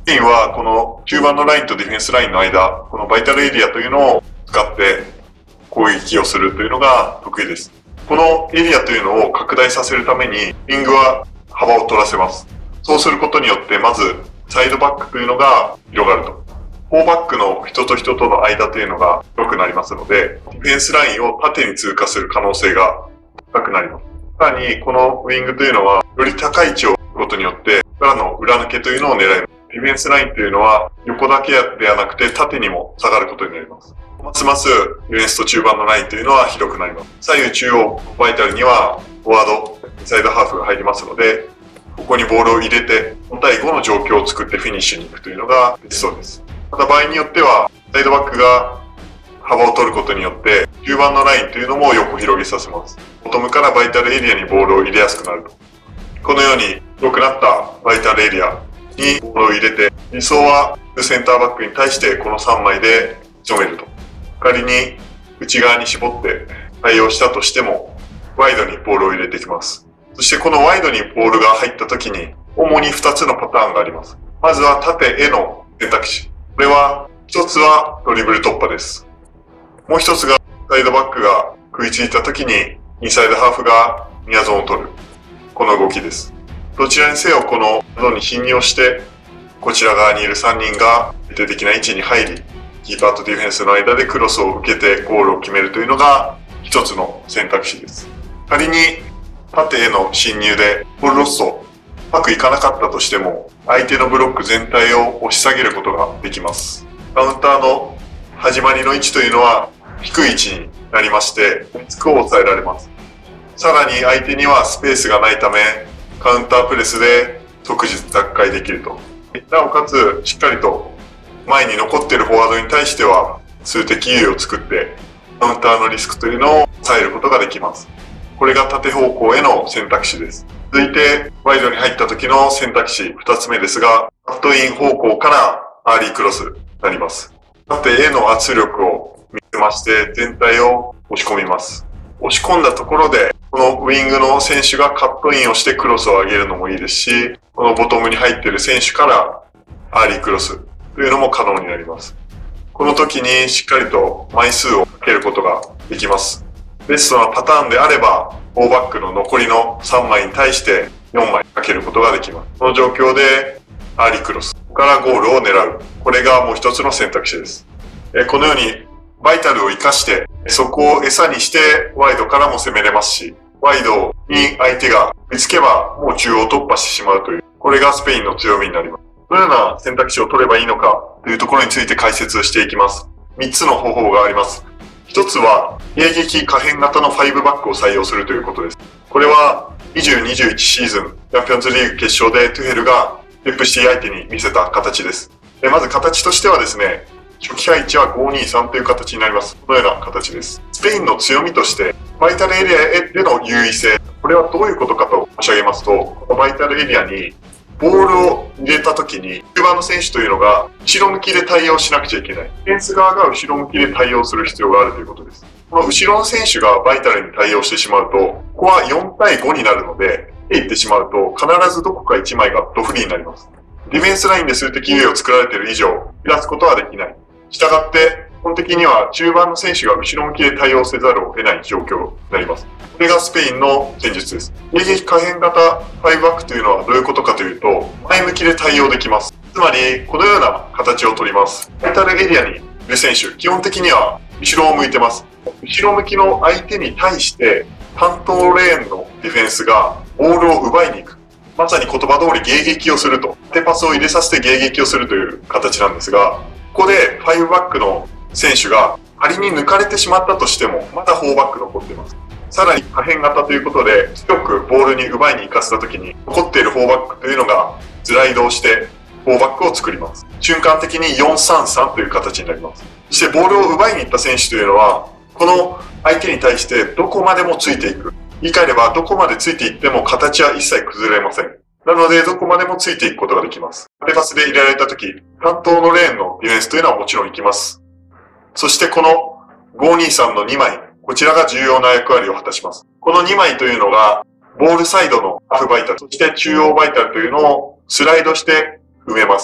ペインはこの中盤のラインとディフェンスラインの間、このバイタルエリアというのを使って攻撃をするというのが得意です。このエリアというのを拡大させるために、ウィングは幅を取らせます。そうすることによって、まずサイドバックというのが広がると。4バックの人と人との間というのが良くなりますので、ディフェンスラインを縦に通過する可能性が高くなります。さらに、このウィングというのは、より高い位置を置くことによって、裏の裏抜けというのを狙います。ディフェンスラインというのは、横だけではなくて縦にも下がることになります。ますますディフェンスと中盤のラインというのは広くなります。左右中央、バイタルにはフォワード、インサイドハーフが入りますので、ここにボールを入れて、5対5の状況を作ってフィニッシュに行くというのが理想です。また場合によっては、サイドバックが幅を取ることによって、中盤のラインというのも横広げさせます。ボトムからバイタルエリアにボールを入れやすくなると。このように良くなったバイタルエリアにボールを入れて、理想はセンターバックに対してこの3枚で仕留めると。仮に内側に絞って対応したとしても、ワイドにボールを入れてきます。そしてこのワイドにボールが入った時に、主に2つのパターンがあります。まずは縦への選択肢。これは、1つはドリブル突破です。もう1つが、サイドバックが食いついた時に、インサイドハーフがニアゾーンを取る。この動きです。どちらにせよこのゾーンに侵入して、こちら側にいる3人が決定的な位置に入り、キーパーとディフェンスの間でクロスを受けてゴールを決めるというのが一つの選択肢です。仮に縦への侵入でボールロストうまくいかなかったとしても、相手のブロック全体を押し下げることができます。カウンターの始まりの位置というのは低い位置になりまして、リスクを抑えられます。さらに相手にはスペースがないため、カウンタープレスで即日奪回できると。なおかつ、しっかりと前に残っているフォワードに対しては数的優位を作って、カウンターのリスクというのを抑えることができます。これが縦方向への選択肢です。続いて、ワイドに入った時の選択肢2つ目ですが、カットイン方向からアーリークロスになります。縦への圧力を見せまして、全体を押し込みます。押し込んだところで、このウィングの選手がカットインをしてクロスを上げるのもいいですし、このボトムに入っている選手からアーリークロスというのも可能になります。この時にしっかりと枚数をかけることができます。ベストなパターンであれば、4バックの残りの3枚に対して4枚かけることができます。この状況でアーリークロスからゴールを狙う。これがもう一つの選択肢です。このようにバイタルを活かして、そこを餌にしてワイドからも攻めれますし、ワイドに相手が見つけばもう中央突破してしまうという、これがスペインの強みになります。どのような選択肢を取ればいいのかというところについて解説していきます。3つの方法があります。1つは、迎撃可変型の5バックを採用するということです。これは、2021シーズン、チャンピオンズリーグ決勝でトゥヘルが FC 相手に見せた形です。まず形としてはですね、初期配置は523という形になります。このような形です。スペインの強みとして、バイタルエリアでの優位性。これはどういうことかと申し上げますと、このバイタルエリアにボールを入れたときに、中盤の選手というのが後ろ向きで対応しなくちゃいけない。ディフェンス側が後ろ向きで対応する必要があるということです。この後ろの選手がバイタルに対応してしまうと、ここは4対5になるので、言ってしまうと必ずどこか1枚がドフリーになります。ディフェンスラインで数的優位を作られている以上、減らすことはできない。したがって、基本的には中盤の選手が後ろ向きで対応せざるを得ない状況になります。これがスペインの戦術です。迎撃可変型5バックというのはどういうことかというと、前向きで対応できます。つまり、このような形をとります。バイタルエリアにいる選手、基本的には後ろを向いてます。後ろ向きの相手に対して、担当レーンのディフェンスがボールを奪いに行く。まさに言葉通り迎撃をすると。縦パスを入れさせて迎撃をするという形なんですが、ここで5バックの選手が仮に抜かれてしまったとしても、まだ4バック残っています。さらに可変型ということで、強くボールに奪いに行かせたときに、残っている4バックというのがズラ移動して4バックを作ります。瞬間的に4-3-3という形になります。そしてボールを奪いに行った選手というのは、この相手に対してどこまでもついていく。言い換えればどこまでついていっても形は一切崩れません。なのでどこまでもついていくことができます。縦パスで入れられたとき、担当のレーンのディフェンスというのはもちろん行きます。そしてこの523の2枚、こちらが重要な役割を果たします。この2枚というのが、ボールサイドのハーフバイタル、そして中央バイタルというのをスライドして埋めます。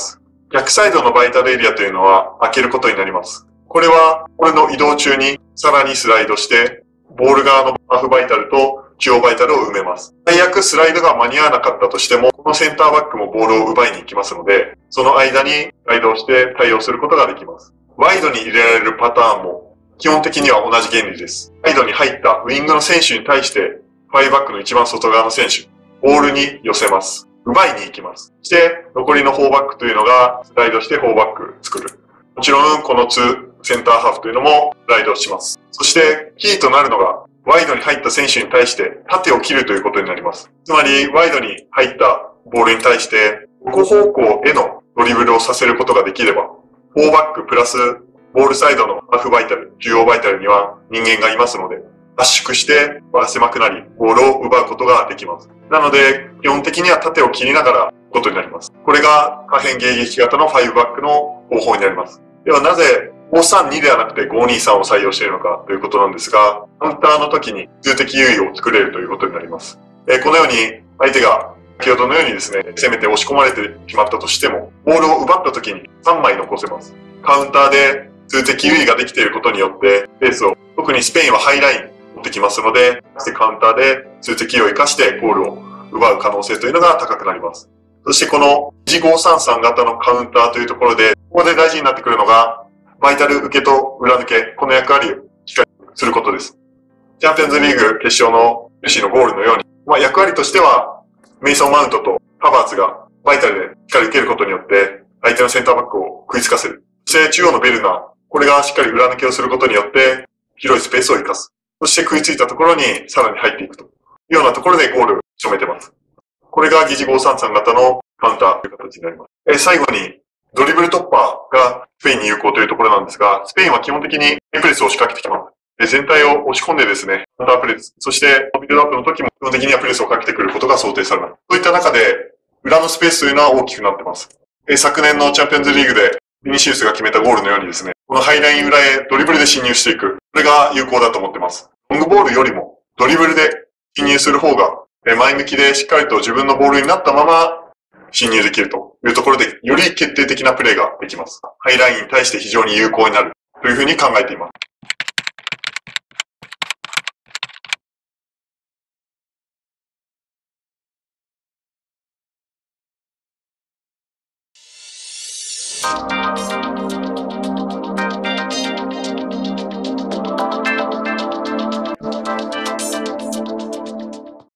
逆サイドのバイタルエリアというのは開けることになります。これは、ボールの移動中にさらにスライドして、ボール側のハーフバイタルと中央バイタルを埋めます。最悪スライドが間に合わなかったとしても、このセンターバックもボールを奪いに行きますので、その間にスライドをして対応することができます。ワイドに入れられるパターンも基本的には同じ原理です。ワイドに入ったウィングの選手に対して、5バックの一番外側の選手、ボールに寄せます。奪いに行きます。そして、残りの4バックというのがスライドして4バック作る。もちろん、この2センターハーフというのもスライドします。そして、キーとなるのが、ワイドに入った選手に対して縦を切るということになります。つまり、ワイドに入ったボールに対して、横方向へのドリブルをさせることができれば、4バックプラスボールサイドのハーフバイタル、中央バイタルには人間がいますので、圧縮して狭くなり、ボールを奪うことができます。なので、基本的には縦を切りながらことになります。これが可変迎撃型の5バックの方法になります。ではなぜ532ではなくて523を採用しているのかということなんですが、カウンターの時に数的優位を作れるということになります。このように相手が先ほどのようにですね、攻めて押し込まれてしまったとしても、ボールを奪った時に3枚残せます。カウンターで数的優位ができていることによって、ペースを、特にスペインはハイライン持ってきますので、カウンターで数的優位を生かしてゴールを奪う可能性というのが高くなります。そしてこの1 533型のカウンターというところで、ここで大事になってくるのが、バイタル受けと裏抜け、この役割をしっかりすることです。チャンピオンズリーグ決勝のメッシのゴールのように、役割としては、メイソン・マウントとハバーツがバイタルでしっかり受けることによって、相手のセンターバックを食いつかせる。そして中央のベルナー、これがしっかり裏抜けをすることによって、広いスペースを生かす。そして食いついたところにさらに入っていくというようなところでゴールを仕留めてます。これが疑似533型のカウンターという形になります。最後に、ドリブル突破がスペインに有効というところなんですが、スペインは基本的にプレスを仕掛けてきます。全体を押し込んでですね、カウンタープレス、そしてビルドアップの時も基本的にはプレスをかけてくることが想定されます。そういった中で、裏のスペースというのは大きくなっています。昨年のチャンピオンズリーグでビニシウスが決めたゴールのようにですね、このハイライン裏へドリブルで侵入していく。これが有効だと思っています。ロングボールよりもドリブルで侵入する方が前向きでしっかりと自分のボールになったまま侵入できるというところで、より決定的なプレーができます。ハイラインに対して非常に有効になるというふうに考えています。